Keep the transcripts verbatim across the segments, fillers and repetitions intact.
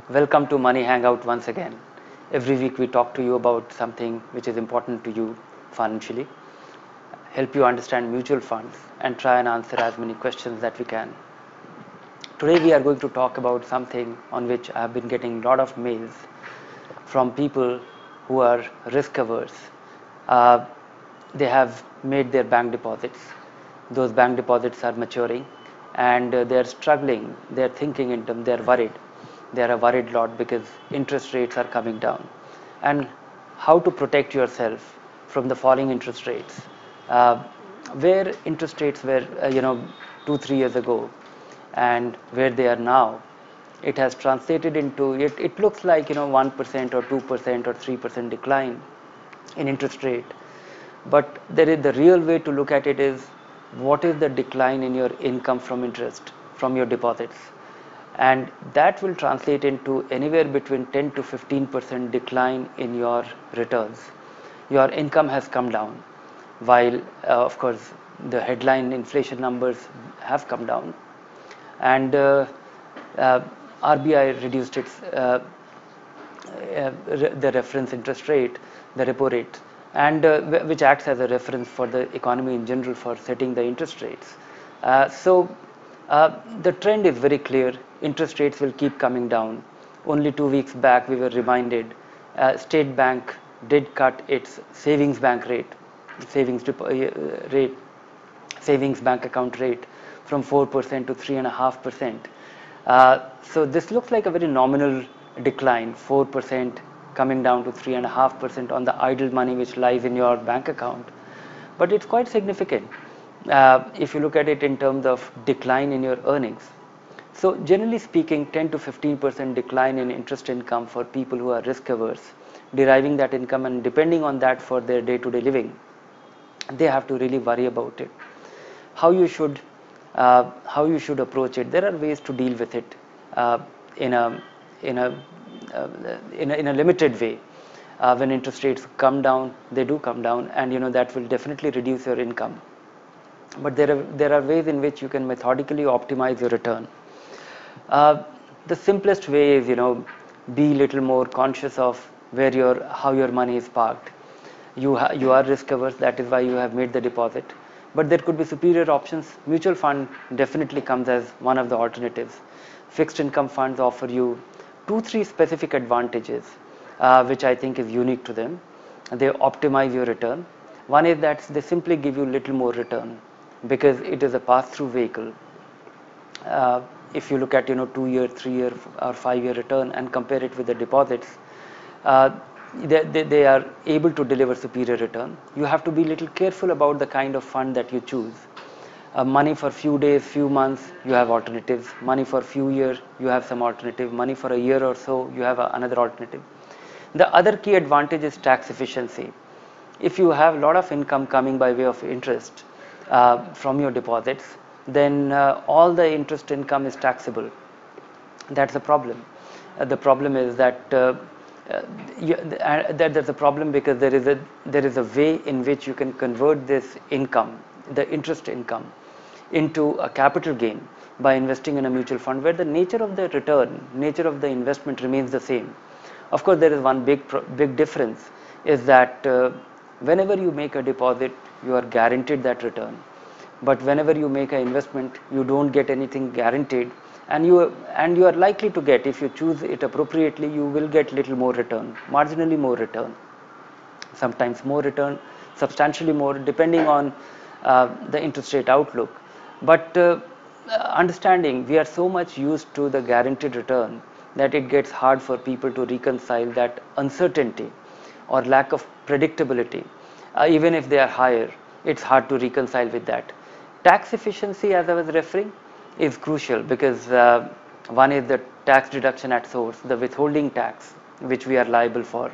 Welcome to Money Hangout once again. Every week we talk to you about something which is important to you financially, help you understand mutual funds, and try and answer as many questions that we can. Today we are going to talk about something on which I have been getting a lot of mails from people who are risk averse. Uh, they have made their bank deposits. Those bank deposits are maturing and uh, they are struggling. They are thinking in terms, they are worried. They are a worried lot because interest rates are coming down. And how to protect yourself from the falling interest rates. Uh, where interest rates were, uh, you know, two, three years ago and where they are now, it has translated into, it, it looks like, you know, one percent or two percent or three percent decline in interest rate. But there is the real way to look at it is what is the decline in your income from interest from your deposits, and that will translate into anywhere between ten to fifteen percent decline in your returns. Your income has come down while uh, of course the headline inflation numbers have come down, and uh, uh, R B I reduced its uh, uh, the reference interest rate, the repo rate, and uh, which acts as a reference for the economy in general for setting the interest rates. Uh, so uh, the trend is very clear. Interest rates will keep coming down. Only two weeks back we were reminded uh, State Bank did cut its savings bank rate, savings uh, rate, savings bank account rate from four percent to three point five percent. Uh, so this looks like a very nominal decline, four percent coming down to three point five percent on the idle money which lies in your bank account. But it's quite significant uh, if you look at it in terms of decline in your earnings. So generally speaking, ten to fifteen percent decline in interest income for people who are risk averse, deriving that income and depending on that for their day-to-day living, they have to really worry about it. How you should uh, how you should approach it. There are ways to deal with it uh, in a in a, uh, in a in a limited way. Uh, when interest rates come down, they do come down, and you know that will definitely reduce your income. But there are there are ways in which you can methodically optimize your return. Uh, the simplest way is, you know, be little more conscious of where your how your money is parked. You ha you are risk averse, that is why you have made the deposit. But there could be superior options. Mutual fund definitely comes as one of the alternatives. Fixed income funds offer you two, three specific advantages, uh, which I think is unique to them. They optimize your return. One is that they simply give you little more return because it is a pass-through vehicle. Uh, if you look at, you know, two-year, three-year, or five-year return and compare it with the deposits, uh, they, they, they are able to deliver superior return. You have to be a little careful about the kind of fund that you choose. Uh, money for few days, few months, you have alternatives. Money for few years, you have some alternative. Money for a year or so, you have a, another alternative. The other key advantage is tax efficiency. If you have a lot of income coming by way of interest uh, from your deposits, then uh, all the interest income is taxable. That's the problem. Uh, the problem is that uh, uh, you, uh, that there's a problem because there is a there is a way in which you can convert this income, the interest income, into a capital gain by investing in a mutual fund where the nature of the return, nature of the investment remains the same. Of course, there is one big big difference is that uh, whenever you make a deposit, you are guaranteed that return. But whenever you make an investment, you don't get anything guaranteed, and you and you are likely to get, if you choose it appropriately, you will get little more return, marginally more return, sometimes more return, substantially more, depending on uh, the interest rate outlook. But uh, understanding we are so much used to the guaranteed return that it gets hard for people to reconcile that uncertainty or lack of predictability. Uh, even if they are higher, it's hard to reconcile with that. Tax efficiency, as I was referring, is crucial because uh, one is the tax deduction at source, the withholding tax which we are liable for.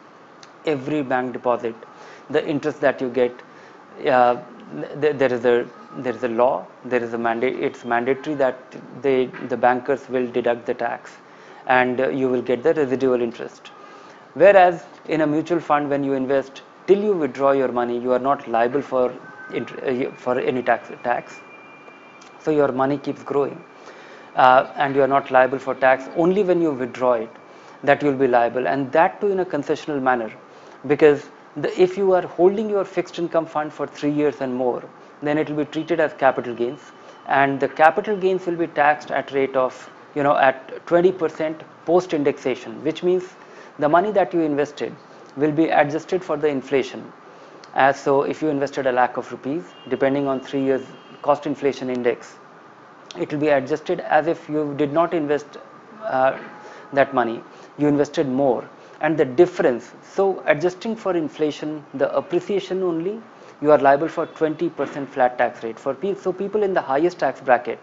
Every bank deposit, the interest that you get, uh, th there is a there is a law, there is a mandate. It's mandatory that they the bankers will deduct the tax, and uh, you will get the residual interest. Whereas in a mutual fund, when you invest, till you withdraw your money, you are not liable for for any tax tax. So your money keeps growing. uh, and you are not liable for tax. Only when you withdraw it that you will be liable, and that too in a concessional manner, because the, if you are holding your fixed income fund for three years and more, then it will be treated as capital gains, and the capital gains will be taxed at rate of, you know, at twenty percent post indexation, which means the money that you invested will be adjusted for the inflation. As so, if you invested a lakh of rupees, depending on three years cost inflation index, it will be adjusted as if you did not invest uh, that money, you invested more, and the difference, so adjusting for inflation, the appreciation only, you are liable for twenty percent flat tax rate. For people, so people in the highest tax bracket,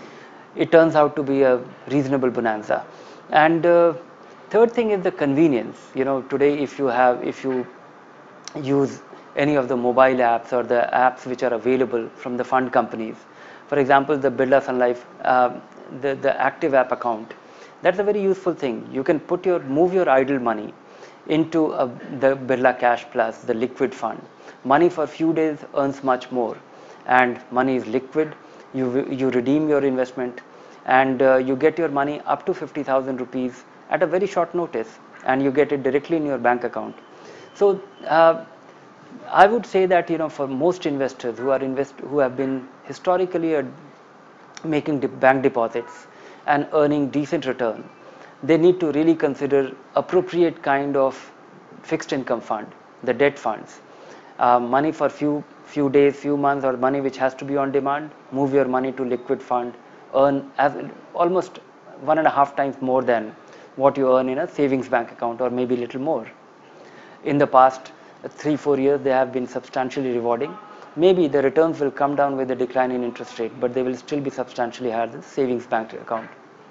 it turns out to be a reasonable bonanza. And uh, third thing is the convenience. You know, today if you have, if you use any of the mobile apps or the apps which are available from the fund companies, for example, the Birla Sun Life, uh, the, the active app account, that's a very useful thing. You can put your, move your idle money into a, the Birla Cash Plus, the liquid fund. Money for few days earns much more, and money is liquid. You, you redeem your investment, and uh, you get your money up to fifty thousand rupees at a very short notice, and you get it directly in your bank account. So uh, I would say that, you know, for most investors who are invest who have been historically uh, making de bank deposits and earning decent return, they need to really consider appropriate kind of fixed income fund, the debt funds. Uh, money for few few days, few months, or money which has to be on demand, move your money to liquid fund, earn as almost one and a half times more than what you earn in a savings bank account, or maybe a little more. In the past three, four years, they have been substantially rewarding. Maybe the returns will come down with the decline in interest rate, but they will still be substantially higher than savings bank account.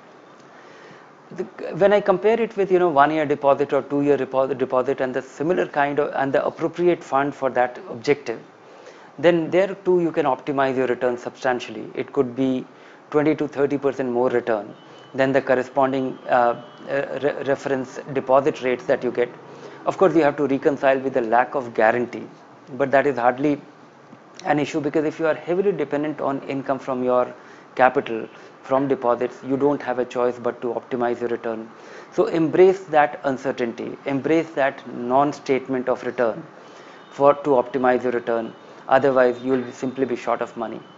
The, when I compare it with, you know, one year deposit or two year deposit, deposit and the similar kind of, and the appropriate fund for that objective, then there too you can optimize your return substantially. It could be twenty to thirty percent more return than the corresponding uh, re reference deposit rates that you get. Of course, you have to reconcile with the lack of guarantee, but that is hardly an issue, because if you are heavily dependent on income from your capital, from deposits, you don't have a choice but to optimize your return. So embrace that uncertainty, embrace that non-statement of return for to optimize your return. Otherwise, you will simply be short of money.